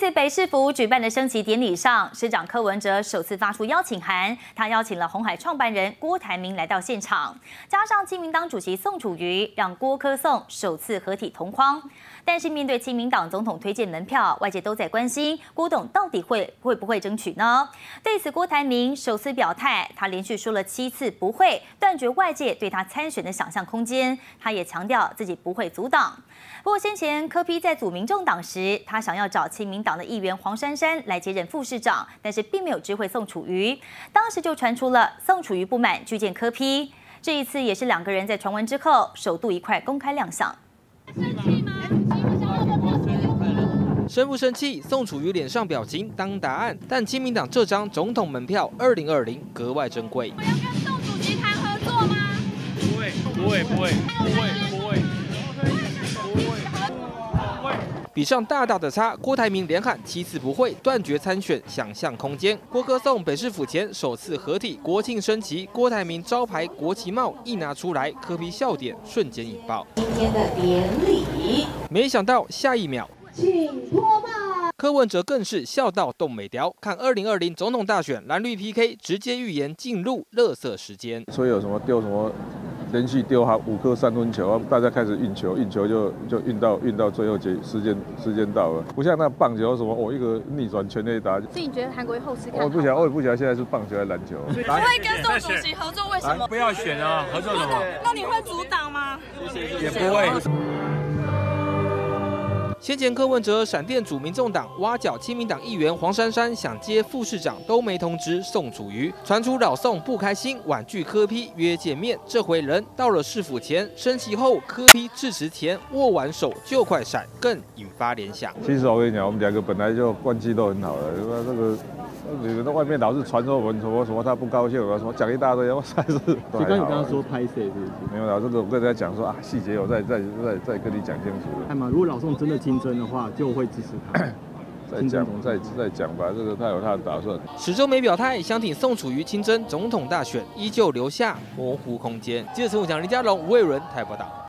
次北市府举办的升旗典礼上，市长柯文哲首次发出邀请函，他邀请了鸿海创办人郭台铭来到现场，加上亲民党主席宋楚瑜，让郭柯宋首次合体同框。但是面对亲民党总统推荐门票，外界都在关心郭董到底会不会争取呢？对此，郭台铭首次表态，他连续说了7次不会，断绝外界对他参选的想象空间。他也强调自己不会阻挡。不过先前柯 P 在组民众党时，他想要找亲民党的议员黄珊珊来接任副市长，但是并没有知会宋楚瑜。当时就传出了宋楚瑜不满拒见柯 P。这一次也是2个人在传闻之后首度一块公开亮相。 生不生气？宋楚瑜脸上表情当答案，但亲民党这张总统门票2020格外珍贵。 我要跟宋主席谈合作吗？ 不会。 比上大大的差，郭台铭连喊7次不会，断绝参选想象空间。郭柯宋北市府前首次合体国庆升旗，郭台铭招牌国旗帽一拿出来，柯 P 笑点瞬间引爆。 今天的典礼， 没想到下一秒， 请脱帽。 柯文哲更是笑到动美雕，看2020总统大选蓝绿 PK， 直接预言进入垃圾时间。 所以有什么丢什么？连续丢5颗3分球，大家开始运球就运到最后时间到了，不像那棒球什么一个逆转全垒打。 所以你觉得韩国瑜后市看好？ 我也不晓得现在是棒球还是篮球。 不会跟宋主席合作，为什么？ 不要选啊，合作什么？ 那你会阻挡吗？ 也不会。 先前柯文哲闪电组民众党挖角亲民党议员黄珊珊想接副市长，都没通知宋楚瑜，传出老宋不开心，婉拒柯 P 约见面。这回人到了市府前，升旗后柯 P 致辞前握完手就快闪，更引发联想。 其实我跟你讲，我们2个本来就关系都很好的，这个。你们在外面老是传说我们什么他不高兴什么讲一大堆，我实在是。 刚刚你刚刚说拍谁是不是？ 没有啦，这个我跟大家讲说啊，细节我再跟你讲清楚。 看嘛，如果老宋真的亲征的话，就会支持他。 再讲吧，这个他有他的打算。 始终没表态，相挺宋楚瑜亲征总统大选，依旧留下模糊空间。记者陈武强、林佳龙、吴伟伦台报道。